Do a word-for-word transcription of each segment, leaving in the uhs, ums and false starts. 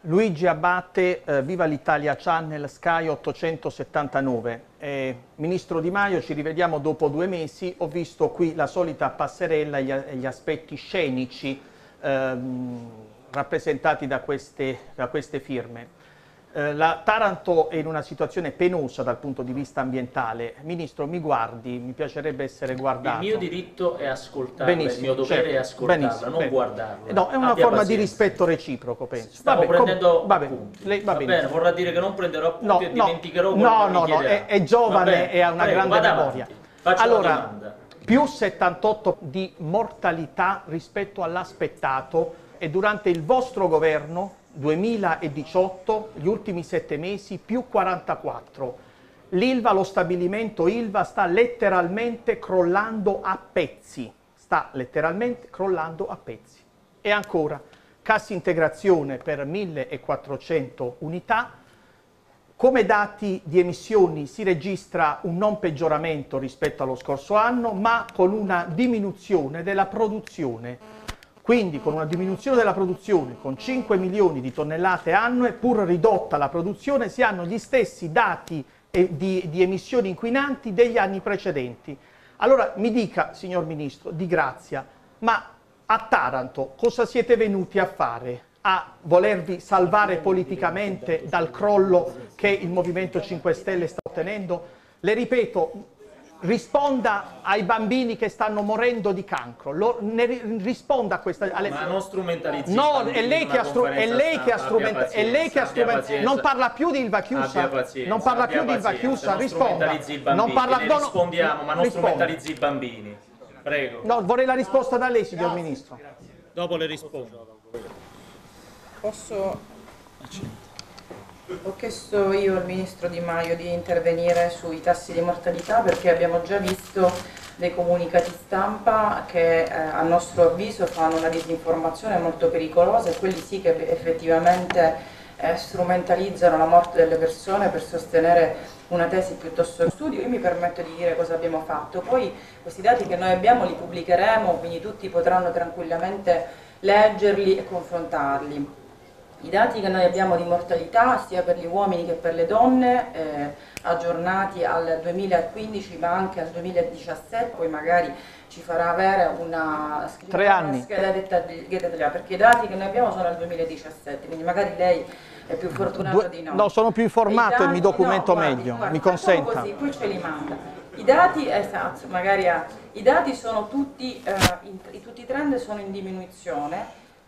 Luigi Abate, eh, Viva l'Italia Channel, Sky ottocentosettantanove. Eh, Ministro Di Maio, ci rivediamo dopo due mesi. Ho visto qui la solita passerella e gli, gli aspetti scenici ehm, rappresentati da queste, da queste firme. Eh, la Taranto è in una situazione penosa dal punto di vista ambientale. Ministro, mi guardi, mi piacerebbe essere guardato. Il mio diritto è ascoltarla, benissimo, il mio dovere certo, è ascoltarla, benissimo, non bene. guardarla. No, è una Abbia forma pazienza. di rispetto reciproco, penso. Stavo Vabbè, prendendo com... vabbè, appunti. lei va, va bene, vorrà dire che non prenderò appunti no, e no, dimenticherò quello no, che no, mi no, chiederà. è, è giovane Bene, e ha una prego, grande vada memoria. avanti. Faccio Allora, la domanda. più settantotto di mortalità rispetto all'aspettato, e durante il vostro governo duemiladiciotto, gli ultimi sette mesi, più quarantaquattro. L'Ilva, lo stabilimento Ilva sta letteralmente crollando a pezzi, sta letteralmente crollando a pezzi. E ancora, cassa integrazione per millequattrocento unità. Come dati di emissioni si registra un non peggioramento rispetto allo scorso anno, ma con una diminuzione della produzione. Quindi con una diminuzione della produzione, con cinque milioni di tonnellate annue, pur ridotta la produzione, si hanno gli stessi dati di, di emissioni inquinanti degli anni precedenti. Allora mi dica, signor Ministro, di grazia, ma a Taranto cosa siete venuti a fare? A volervi salvare politicamente dal crollo che il Movimento cinque Stelle sta ottenendo? Le ripeto, risponda ai bambini che stanno morendo di cancro, Lo, ne, risponda a questa... Alle... Ma non strumentalizzi. No, è lei che ha strumentato, non parla più di Ilva Chiusa, non parla più di Ilva Chiusa, risponda. Non parla, no, rispondiamo, ma non risponda. Strumentalizzi i bambini. Prego. No, vorrei la risposta da lei, signor Grazie. Ministro. Grazie. Dopo le rispondo. Posso... Ho chiesto io al Ministro Di Maio di intervenire sui tassi di mortalità perché abbiamo già visto dei comunicati stampa che eh, a nostro avviso fanno una disinformazione molto pericolosa, e quelli sì che effettivamente eh, strumentalizzano la morte delle persone per sostenere una tesi piuttosto che studio. Io mi permetto di dire cosa abbiamo fatto, poi questi dati che noi abbiamo li pubblicheremo, quindi tutti potranno tranquillamente leggerli e confrontarli. I dati che noi abbiamo di mortalità sia per gli uomini che per le donne, eh, aggiornati al duemilaquindici ma anche al duemiladiciassette, poi magari ci farà avere una, Tre anni. una scheda dettagliata, perché i dati che noi abbiamo sono al duemiladiciassette, quindi magari lei è più fortunato Due, di no. No, sono più informato e, e mi documento no, guardi, meglio, guardi, mi consenta. Così, poi ce li manda. I dati, esatto, magari ha, i dati sono tutti, eh, in, tutti i trend sono in diminuzione,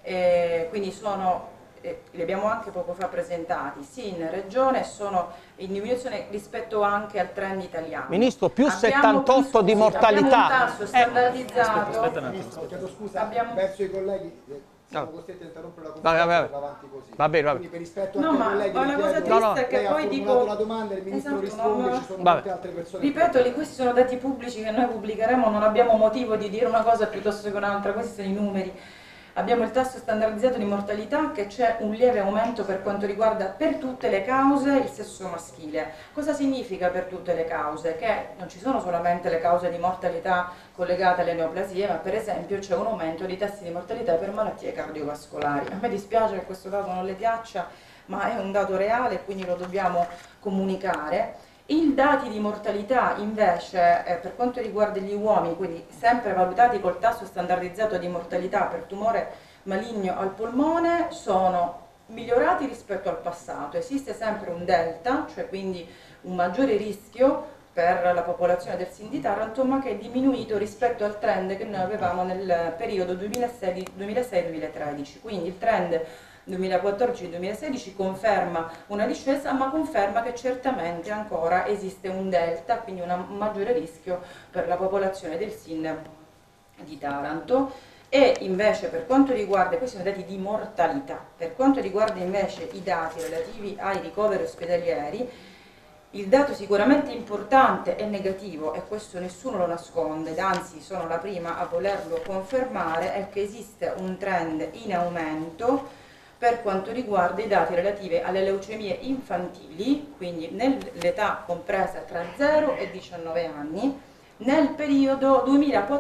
eh, quindi sono... Eh, li abbiamo anche poco fa presentati, sì, in regione sono in diminuzione rispetto anche al trend italiano. Ministro, più abbiamo settantotto più, di mortalità. Abbiamo un tasso standardizzato. Aspetta, aspetta un attimo. Chiedo scusa, Abbiamo... verso i colleghi, eh, siamo No. costretti a interrompere la Vabbè, conferenza vabbè. e va avanti così. Va bene, va Quindi bene. per rispetto No, anche ma, ai colleghi, ma la cosa richiedo- triste no, no. è che lei ha poi formulato dico... la domanda, il Ministro Esatto, risponde, non- ci sono Vabbè. molte altre persone. Ripeto, li- questi sono dati pubblici che noi pubblicheremo, non abbiamo motivo di dire una cosa piuttosto che un'altra, questi sono i numeri. Abbiamo il tasso standardizzato di mortalità, che c'è un lieve aumento per quanto riguarda per tutte le cause il sesso maschile. Cosa significa per tutte le cause? Che non ci sono solamente le cause di mortalità collegate alle neoplasie, ma per esempio c'è un aumento di tassi di mortalità per malattie cardiovascolari. A me dispiace che questo dato non le piaccia, ma è un dato reale, quindi lo dobbiamo comunicare. I dati di mortalità invece eh, per quanto riguarda gli uomini, quindi sempre valutati col tasso standardizzato di mortalità per tumore maligno al polmone, sono migliorati rispetto al passato. Esiste sempre un delta, cioè quindi un maggiore rischio per la popolazione del S I N di Taranto, ma che è diminuito rispetto al trend che noi avevamo nel periodo duemilasei duemilatredici. Quindi il trend duemilaquattordici duemilasedici conferma una discesa, ma conferma che certamente ancora esiste un delta, quindi un maggiore rischio per la popolazione del S I N di Taranto. E invece per quanto riguarda, questi sono dati di mortalità, per quanto riguarda invece i dati relativi ai ricoveri ospedalieri, il dato sicuramente importante e negativo, e questo nessuno lo nasconde, anzi sono la prima a volerlo confermare, è che esiste un trend in aumento per quanto riguarda i dati relativi alle leucemie infantili, quindi nell'età compresa tra zero e diciannove anni, nel periodo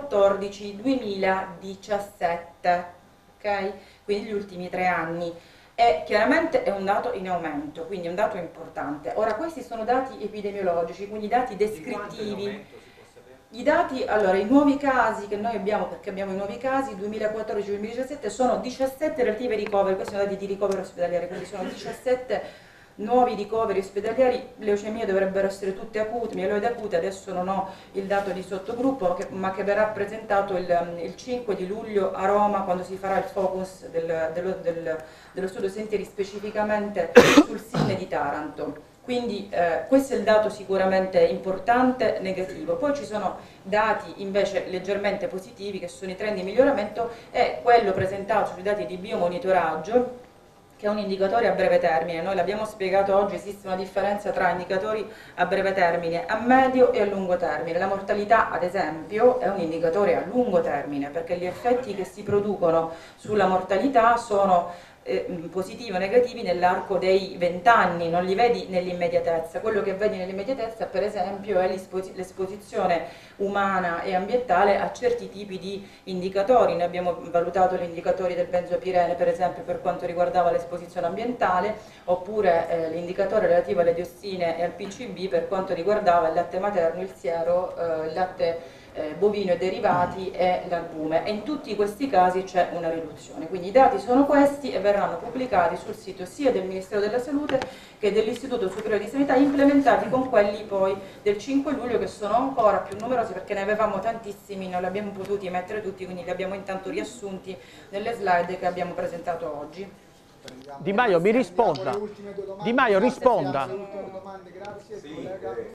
duemilaquattordici duemiladiciassette, ok? Quindi gli ultimi tre anni. e chiaramente è un dato in aumento, quindi è un dato importante. Ora questi sono dati epidemiologici, quindi dati descrittivi. I dati, allora i nuovi casi che noi abbiamo, perché abbiamo i nuovi casi, duemilaquattordici duemiladiciassette sono diciassette relative ai ricoveri, questi sono dati di ricovero ospedaliere, quindi sono diciassette nuovi ricoveri ospedalieri, leucemie dovrebbero essere tutte acute, mieloide acute, adesso non ho il dato di sottogruppo, che, ma che verrà presentato il, il cinque di luglio a Roma quando si farà il focus del, dello, del, dello studio Sentieri specificamente sul S I N di Taranto. Quindi eh, questo è il dato sicuramente importante, negativo. Poi ci sono dati invece leggermente positivi che sono i trend di miglioramento e quello presentato sui dati di biomonitoraggio, che è un indicatore a breve termine. Noi l'abbiamo spiegato oggi, esiste una differenza tra indicatori a breve termine, a medio e a lungo termine. La mortalità, ad esempio, è un indicatore a lungo termine, perché gli effetti che si producono sulla mortalità sono eh, positivi o negativi nell'arco dei vent'anni, non li vedi nell'immediatezza. Quello che vedi nell'immediatezza, per esempio, è l'esposizione umana e ambientale a certi tipi di indicatori. Noi abbiamo valutato gli indicatori del benzopirene, per esempio, per quanto riguardava l'esposizione ambientale, oppure eh, l'indicatore relativo alle diossine e al P C B per quanto riguardava il latte materno, il siero, eh, il latte eh, bovino e derivati e l'albume, e in tutti questi casi c'è una riduzione. Quindi i dati sono questi e verranno pubblicati sul sito sia del Ministero della Salute che dell'Istituto Superiore di Sanità, implementati con quelli poi del cinque luglio, che sono ancora più numerosi perché ne avevamo tantissimi, non li abbiamo potuti mettere tutti, quindi li abbiamo intanto riassunti nelle slide che abbiamo presentato oggi. Di Maio mi risponda. Di Maio risponda. Grazie, collega.